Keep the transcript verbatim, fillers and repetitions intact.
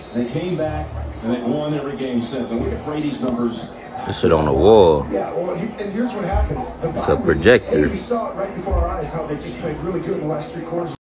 They came back and they've won every game since. And look at Brady's numbers. This shit on the wall. Yeah, well, and here's what happens. It's a projector. We saw it right before our eyes how they just played really good in the last three quarters.